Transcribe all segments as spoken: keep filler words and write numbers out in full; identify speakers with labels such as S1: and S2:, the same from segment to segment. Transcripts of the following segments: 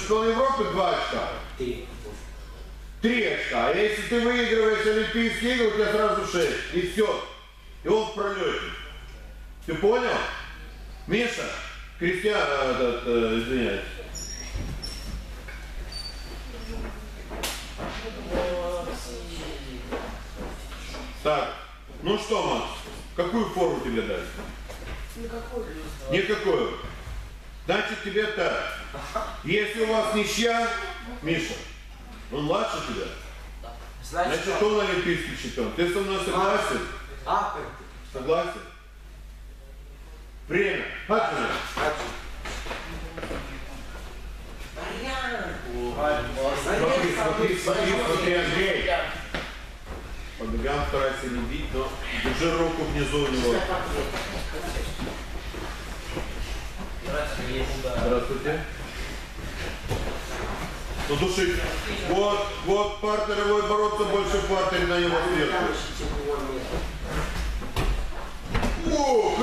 S1: чемпион Европы два очка.
S2: Три.
S1: Три очка. А если ты выигрываешь Олимпийские игры, у тебя сразу шесть. И все. И он в пролете. Ты понял? Миша, Кристиан, этот, э, извиняюсь. Так, ну что, Макс, какую форму тебе дать?
S3: Никакую.
S1: Никакую. Значит, тебе так. Если у вас ничья, Миша, он младше тебя.
S2: Значит,
S1: Значит, он олимпийский чемпион. Ты со мной согласен?
S2: А,
S1: Согласен? Время. Отжимай. Смотри, смотри, смотри, смотри, Андрей. По ногам старайся не бить, но держи руку внизу у него. Здравствуйте. Ну души. Вот, вот, партнеровой бороться больше в партере на него сверху. Ух,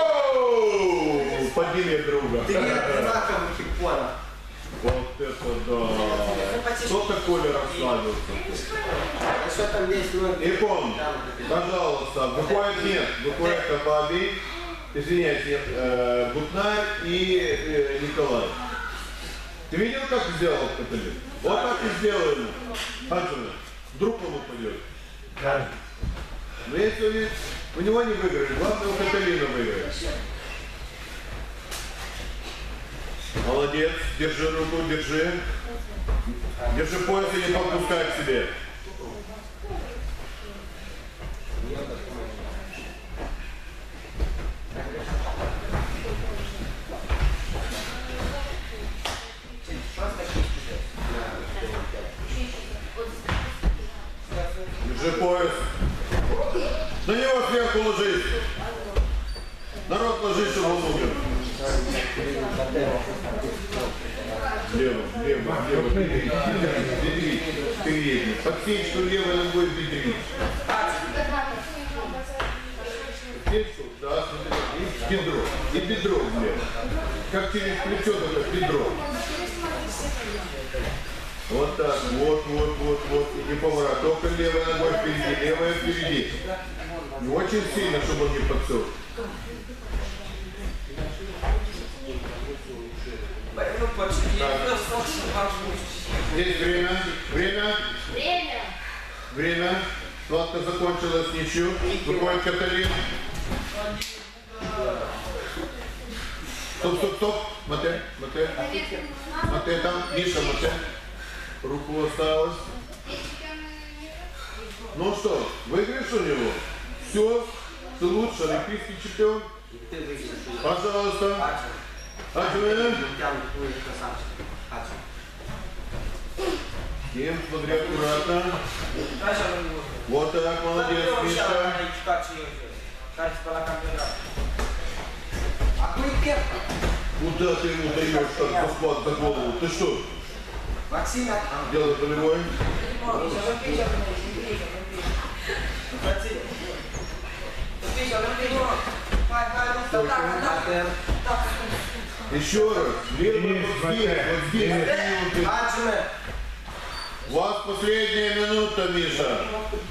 S1: подними друга.
S2: Ты одинаковый чемпиона.
S1: Вот это да. Кто такой расслабился?
S2: А что там есть?
S1: Икон, пожалуйста, выходит нет, выходит Абаби, извиняйте, э, Бутнарь и э, Николай. Ты видел, как сделал Каталин? Вот так и сделай ему. Хаджина, вдруг он упадет. Но если у него не выиграет, главное у Каталина выиграет. Молодец, держи руку, держи. Держи пояс и не подпускай к себе. Держи пояс. На него сверху ложись. Народ ложись, чтобы он умер. Лево, лево, лево, бедрить, бедрить, передний. Подсечку левой ногой бедрить. Подсечку, да, и бедро, и бедро влево. Как через плечо, только бедро. Вот так, вот, вот, вот, вот. И поворот, только левой ногой впереди, левая впереди. Не очень сильно, чтобы он не подсел. Здесь время, время,
S3: Время.
S1: время. Схватка закончилась ничью. Выходит Каталин. Стоп, стоп, стоп. Мате, мате. Мате там, Миша, мате. Руку осталось. Ну что, выиграешь у него? Все, ты лучший олимпийский чемпион. Пожалуйста. Отжимаем. Кем, смотри аккуратно. Вот так, молодец, Миша. Куда ты ему даешь так захват за голову? Ты что? Делай болевой. Еще раз. Левый вот здесь, вот здесь. У вас последняя минута, Миша.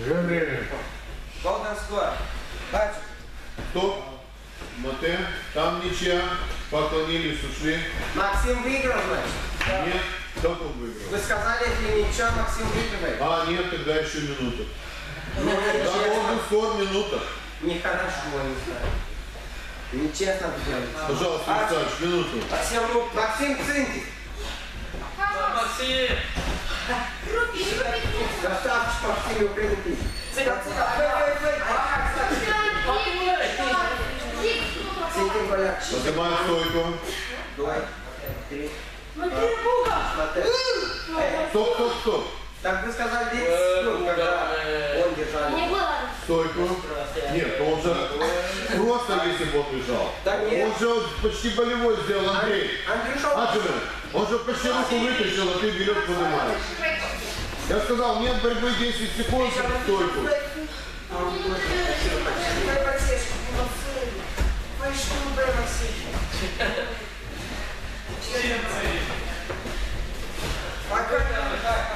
S1: Стоп. Мате. Там ничья. Поклонились, ушли.
S2: Максим выиграл, значит?
S1: Нет. Кто он выиграл?
S2: Вы сказали, если ничего, Максим выигрывает.
S1: А, нет, тогда еще минута. Да, он был скоро минута.
S2: Нехорошо, не знаю. Нечестно делать.
S1: Пожалуйста, Александр, минуту.
S2: Максим, Максим, цинки.
S4: Максим!
S2: Красавчик, Максим, прилети.
S1: Поднимаем стойку.
S2: Давай. Три.
S1: Стоп, стоп, стоп.
S2: Так вы сказали десять секунд, когда он держал.
S3: Не было.
S1: Стойку. Нет, он же просто, если бы он лежал.
S2: Да нет.
S1: Он же почти болевой сделал, Андрей.
S2: Андрюша.
S1: Аджимин, он же почти руку вытащил, а ты берешь, поднимаешь. Я сказал, нет борьбы десять секунд, стойку.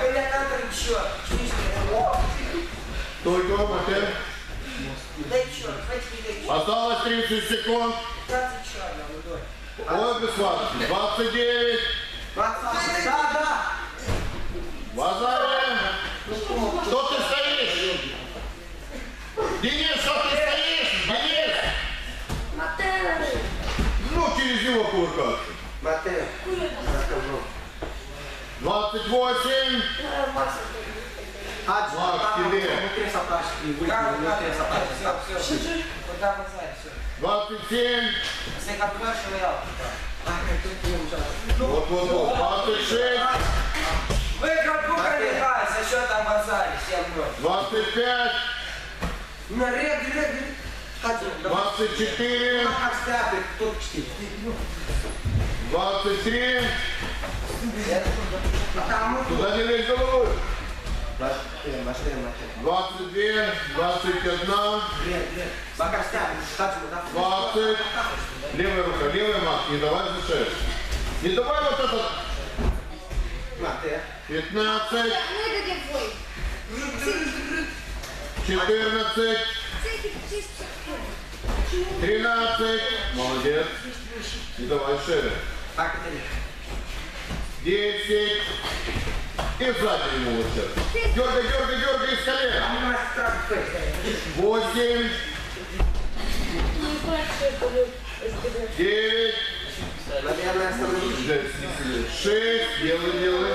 S2: Меня кантор еще.
S1: Только Матер.
S2: Да еще, хватит, да
S1: Осталось тридцать секунд.
S2: двадцать черного,
S1: Ой, без схватки. двадцать девять.
S2: двадцать. Да, да.
S1: Вазария. Что ты стоишь? Денис, что ты стоишь? Денис.
S3: Матер.
S1: Ну, через него кувыркаться.
S2: Матер.
S1: двадцать восемь.
S3: Макс.
S2: Макс,
S1: тебе.
S2: внутри сапожки, выйди, внутри сапожки. Все, все. Куда базарь, все.
S1: двадцать семь.
S2: Если как больше, я.
S1: Вот, вот, вот. двадцать шесть.
S2: Выиграл Кубок Лига со счетом базаре, всем против.
S1: двадцать пять.
S2: На регби, регби.
S1: двадцать четыре. двадцать три. Туда не лезь головой. двадцать два. двадцать один. двадцать. Левая рука, левая мах. Не давай за шею. Не давай вот этот. пятнадцать. четырнадцать. тринадцать. Молодец. Не давай шею. десять. И сзади ему вот сейчас. Дергай, дергай, дергай из колен. восемь. девять. шесть. Делай, делай.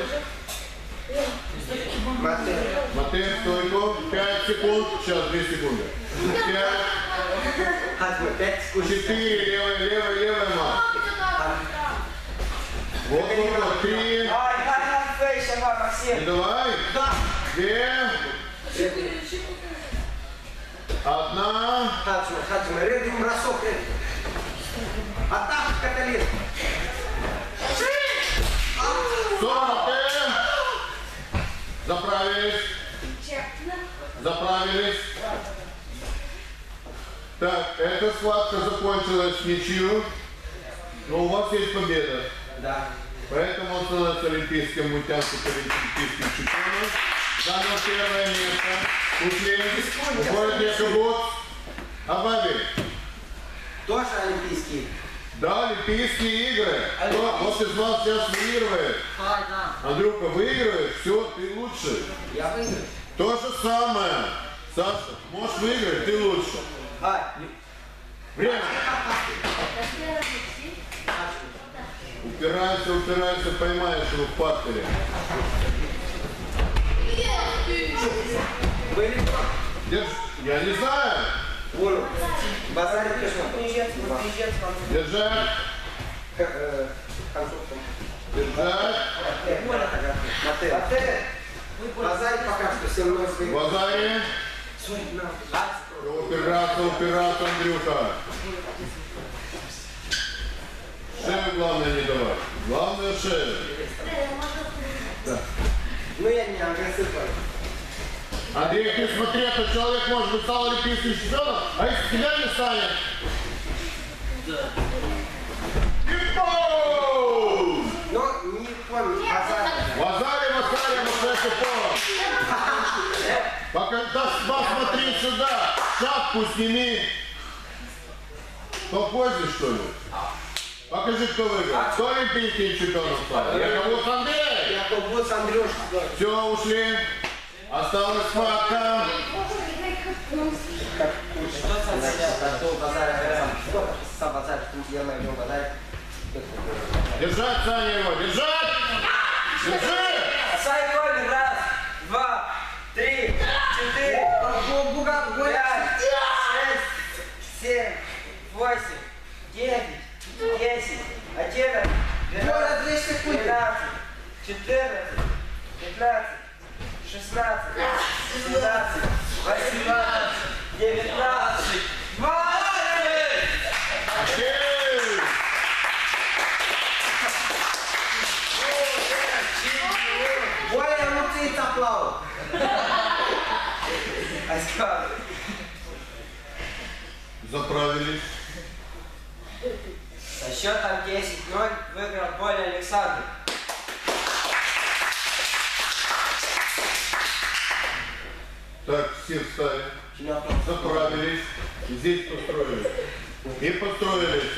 S1: Матер, стойку. пять секунд. Сейчас две секунды. пять. четыре. Левая, левая, левая мах. Вот, вот, вот. три. Не давай. Две. Одна.
S2: Атака, Каталин.
S1: сорок. Заправились. Заправились. Так, эта схватка закончилась в ничью. Но у вас есть победа.
S2: Да.
S1: Поэтому он становится олимпийским мультянским олимпийским чемпионом. Занял первое место. Ушли. Уходит Якобот. А Баби?
S2: Тоже олимпийский.
S1: Да, Олимпийские игры. Кто, вот из вас сейчас выигрывает. Андрюха, выигрываешь, все, ты лучше.
S2: Я выиграю.
S1: То же самое. Саша, можешь выиграть, ты лучше. Время. Упирайся, упирайся, поймаешь его в партере. Держи. Я не знаю.
S2: Базарь пришел.
S1: Держать. Держать.
S2: Базарь пока что со мной стоит.
S1: Базаре. Упираться, упираться, Андрюха. Шею главное не давать. Главное шею. Да.
S2: Ну я не агрессивный.
S1: Андрей, ты смотри, этот человек может быть стал олимпийским чемпионом, а если тебя не станет?
S4: Да.
S1: Пипоу!
S2: Но не помню, базарь.
S1: Вазари, Вазари, Вазари, Пока посмотри сюда, шапку сними. Попозже, что ли? Покажи, кто выиграл. Кто олимпийский чемпион стал? Якобот Андрей.
S2: Якобот Андрюш.
S1: Все, ушли. Осталась схватка. Держать, Саня, его, держать! Держи!
S2: Сайгон, раз, два, три, четыре, пять, шесть, семь, восемь, девять, десять, одиннадцать, двенадцать, тринадцать, четырнадцать, пятнадцать, шестнадцать, семнадцать, восемнадцать, девятнадцать, двадцать! Более лучше аплауд.
S1: Заправились.
S2: Со счетом десять ноль выиграл Коля Александр.
S1: Так, все встали, заправились, здесь построились. И построились.